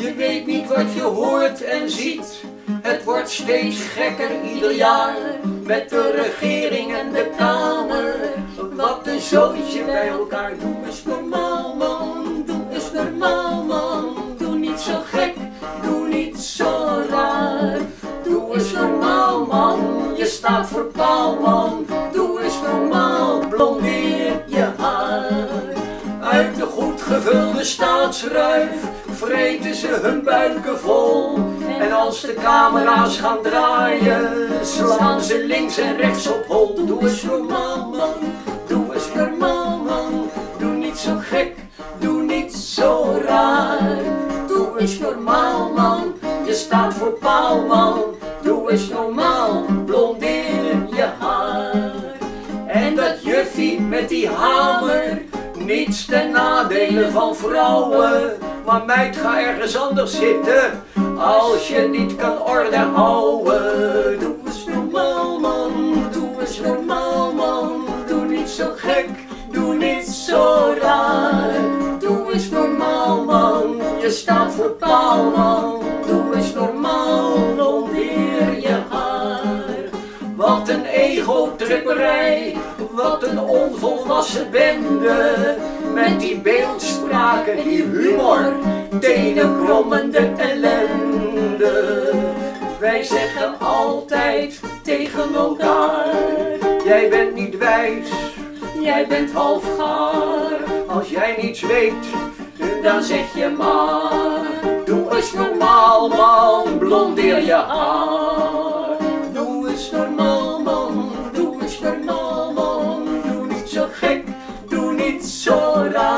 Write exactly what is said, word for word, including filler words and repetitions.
Je weet niet wat je hoort en ziet. Het wordt steeds gekker ieder jaar. Met de regering en de Kamer. Wat een zootje bij elkaar. Doe eens normaal man, doe eens normaal man. Doe niet zo gek, doe niet zo raar. Doe eens normaal man, je staat voor paal man. Doe eens normaal, blondeer je haar. Uit de goed gevulde staatsruif vreten ze hun buiken vol. En als de camera's gaan draaien, slaan ze links en rechts op hol. Doe eens normaal man, doe eens normaal man. Doe niet zo gek, doe niet zo raar. Doe eens normaal man, je staat voor paal man. Doe eens normaal, blondeer je haar. En dat juffie met die hamer, niets ten nadele van vrouwen. Maar meid, ga ergens anders zitten als je niet kan orde houden. Doe eens normaal man, doe eens normaal man. Doe niet zo gek, doe niet zo raar. Doe eens normaal man, je staat voor paal man. Doe eens normaal, blondeer je haar. Wat een ego-tripperij, wat een onvolwassen bende. Met die beeldspraken, die humor, tenenkrommende ellende. Wij zeggen altijd tegen elkaar: jij bent niet wijs, jij bent half gaar. Als jij niets weet, dan zeg je maar: doe eens normaal man, blondeer je haar. Doe eens normaal man, doe eens normaal man. Doe niet zo gek, doe niet zo raar.